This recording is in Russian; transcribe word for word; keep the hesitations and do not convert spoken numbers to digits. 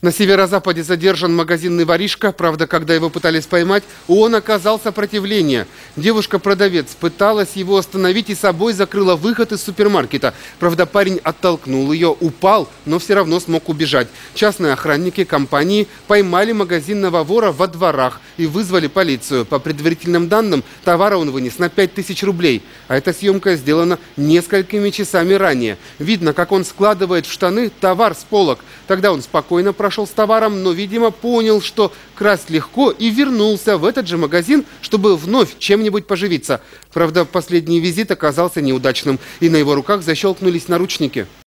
На северо-западе задержан магазинный воришка. Правда, когда его пытались поймать, он оказал сопротивление. Девушка-продавец пыталась его остановить и собой закрыла выход из супермаркета. Правда, парень оттолкнул ее, упал, но все равно смог убежать. Частные охранники компании поймали магазинного вора во дворах и вызвали полицию. По предварительным данным, товара он вынес на пять тысяч рублей. А эта съемка сделана несколькими часами ранее. Видно, как он складывает в штаны товар с полок. Тогда он спокойно прошел с товаром, но, видимо, понял, что красть легко, и вернулся в этот же магазин, чтобы вновь чем-нибудь поживиться. Правда, последний визит оказался неудачным, и на его руках защелкнулись наручники.